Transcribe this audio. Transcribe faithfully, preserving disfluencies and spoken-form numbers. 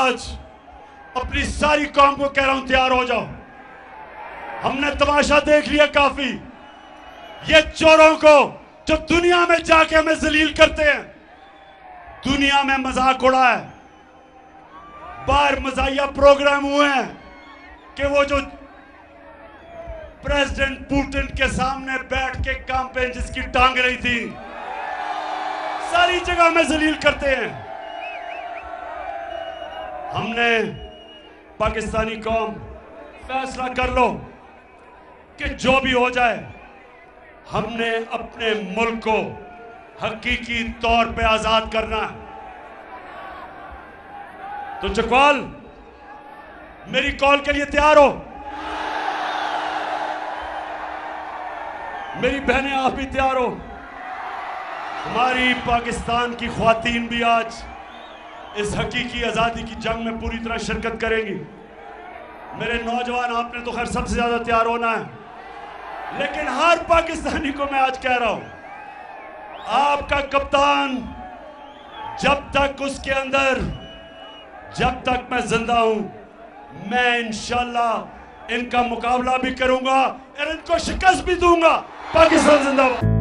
आज अपनी सारी कौम को कह रहा हूं, तैयार हो जाओ। हमने तमाशा देख लिया काफी। ये चोरों को जो दुनिया में जाके हमें जलील करते हैं, दुनिया में मजाक उड़ा है। बाहर मजाहिया प्रोग्राम हुए हैं कि वो जो प्रेसिडेंट पुतिन के सामने बैठ के कैंपेन जिसकी टांग रही थी, सारी जगह में जलील करते हैं। हमने पाकिस्तानी कौम फैसला कर लो कि जो भी हो जाए, हमने अपने मुल्क को हकीकी तौर पे आजाद करना है। तो चकवाल, मेरी कॉल के लिए तैयार हो? मेरी बहनें, आप भी तैयार हो? हमारी पाकिस्तान की ख्वातीन भी आज इस हकीकी आजादी की जंग में पूरी तरह शिरकत करेंगी। मेरे नौजवान, आपने तो खैर सबसे ज्यादा तैयार होना है, लेकिन हर पाकिस्तानी को मैं आज कह रहा हूं, आपका कप्तान जब तक उसके अंदर, जब तक मैं जिंदा हूं, मैं इंशाल्लाह इनका मुकाबला भी करूंगा और इनको शिकस्त भी दूंगा। पाकिस्तान जिंदाबाद।